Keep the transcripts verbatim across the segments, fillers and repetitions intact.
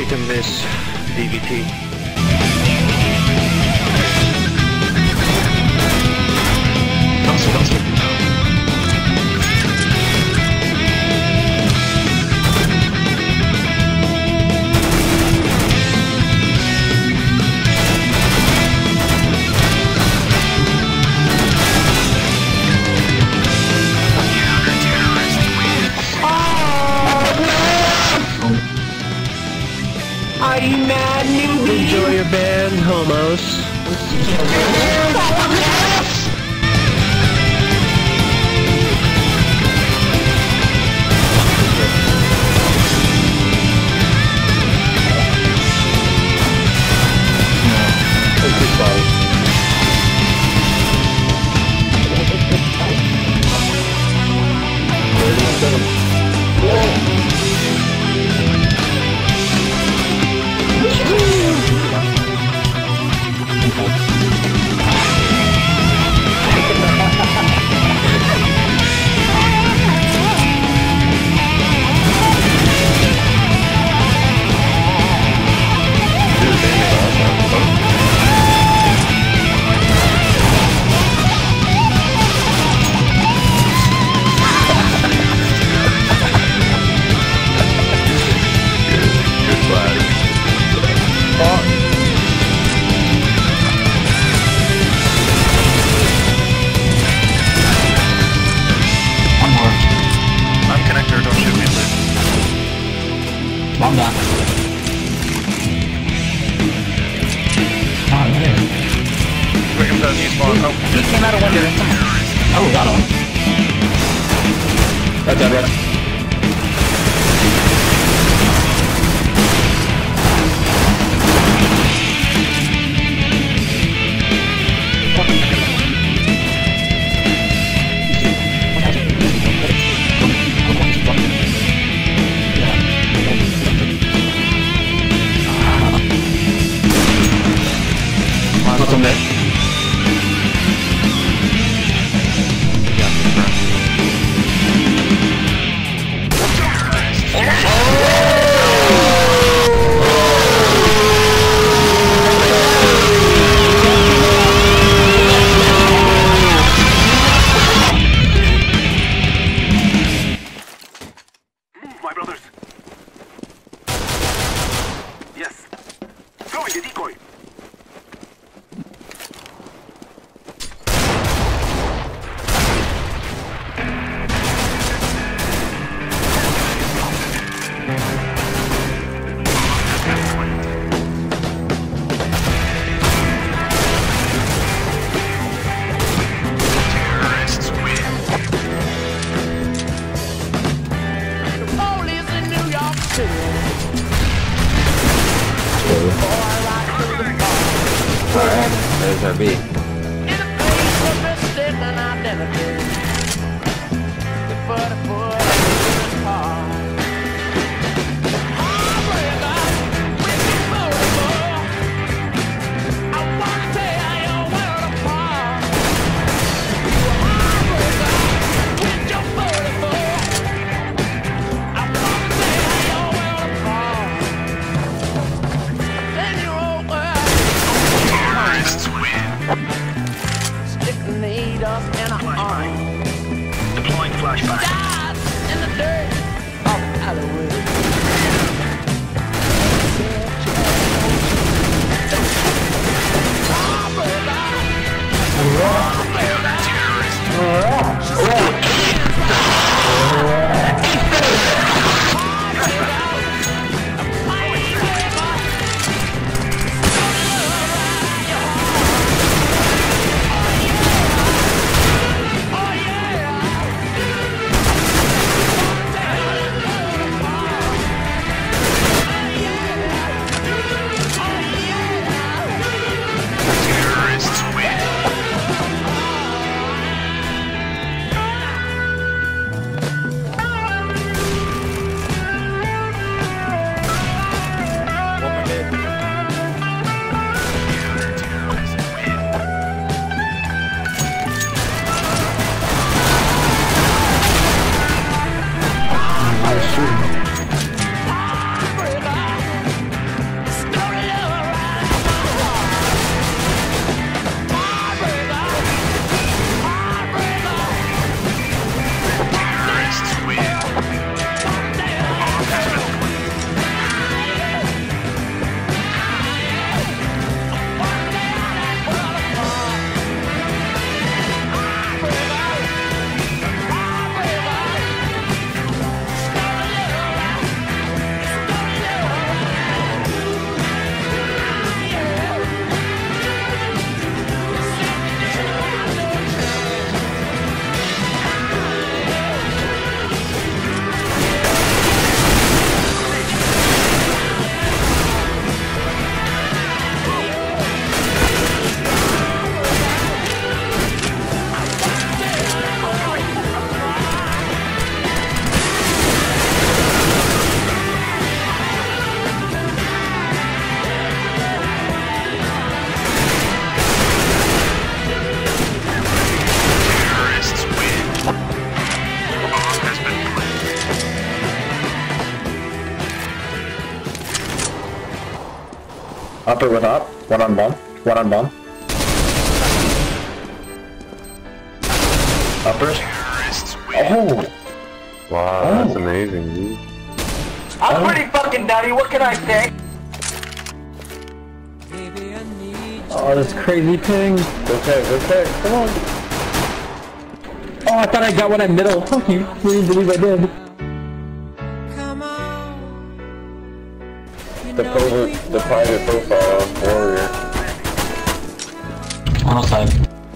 taken this D V T. Cancel, cancel. Are you mad, newbie? Enjoy your band, homos. Bomb that. Oh, there. Quick him to the new spawn. Oh, He came out of window. Oh, got him. Red dead, red. What's on there? My brothers. Yes. Throwing a decoy. Alright, there's our beat. Deploying flashbang. Upper with up. One on bomb. One on bomb. Upper. Oh! Wow, Oh. that's amazing, dude. I'm Oh. pretty fucking nutty, what can I say? Oh, this crazy ping. Okay, okay, come on. Oh, I thought I got one at middle. You really believe I did. The pro the private profile of warrior. On outside.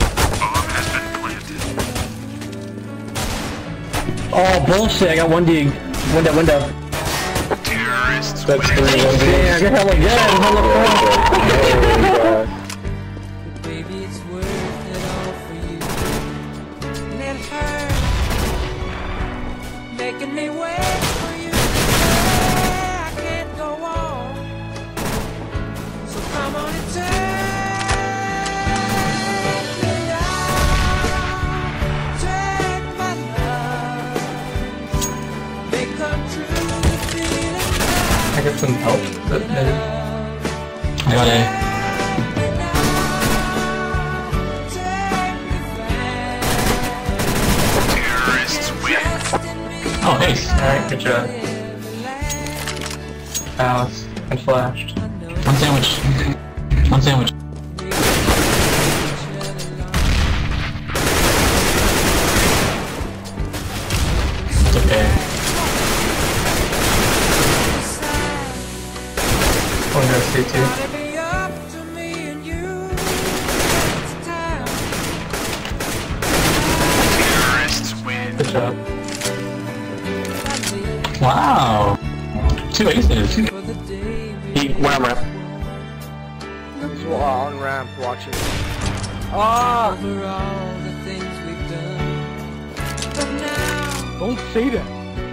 Oh, bullshit. I got one dig. Window, window. Terrorists. That's three one. Yeah, I got hella good. Hella Oh, Baby, it's worth it all for you. And it hurts, making me wait for you. Yeah, I can't go on. So come on and take me down. Take my love. Make come true the feeling I got some help. I got A. Oh, ace. Alright, good job. Alice. And flashed. One sandwich. One sandwich. It's okay. One goes C two. Good job. Wow! Two aces. He went on ramp. on ramp watching. Ah! Over all the things we've done. But now, Don't say that.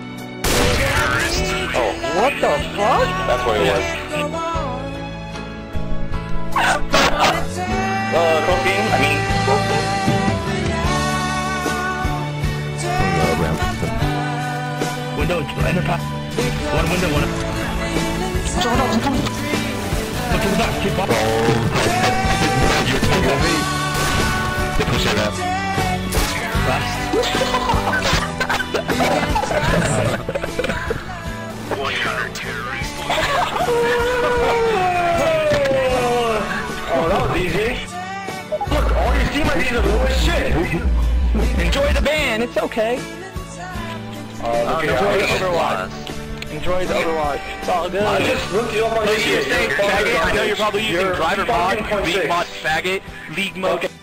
Oh, What the fuck? that's what it was. go on. Uh, cocaine? I mean, window, enter pass. One window, one. Sorry, no, I'm coming. Look to the back, keep up. You're taking me. They push it up. Fast. one hundred terrorists. Oh, that was easy. Look, all your teammates are low as shit. Enjoy the band, it's okay. Oh, look at enjoy the how- Overwatch. Enjoy the Overwatch. It's all good. I just looked you up on Play shit. your faggot. I know you're probably using You're driver mod, fucking point league six. mod, faggot, league mode.